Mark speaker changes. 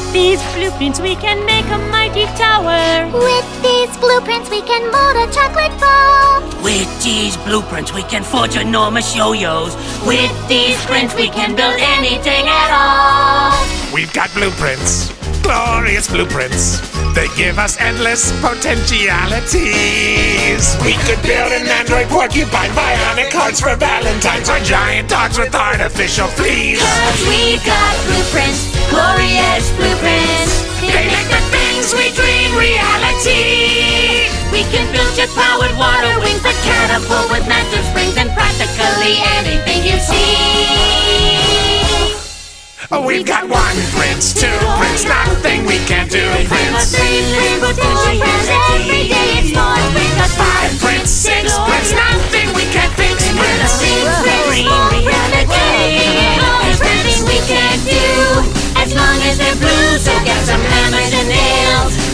Speaker 1: these blueprints we can make a mighty tower.
Speaker 2: With these blueprints we can mold a chocolate ball.
Speaker 3: With these blueprints we can forge enormous yo-yos. With these prints we can build anything at all.
Speaker 4: We've got blueprints, glorious blueprints. They give us endless potentialities. We could build an android porcupine, bionic hearts for Valentine's, or giant dogs with artificial fleas.
Speaker 2: 'Cause we've got blueprints, glorious blueprints.
Speaker 4: They make the things we dream reality.
Speaker 3: We can build jet-powered water wings that catapult with massive springs and practically anything you see.
Speaker 4: We've got 1 prints, 2 prints, nothing we can't do. Prints.
Speaker 2: 3 prints, 4 prints, every day it's more. We've got
Speaker 4: 5 prints, 6 prints, nothing we can't fix. Prints.
Speaker 3: Dream reality.
Speaker 2: There's nothing we can't do as long as they're blue. So get some hammers and nails.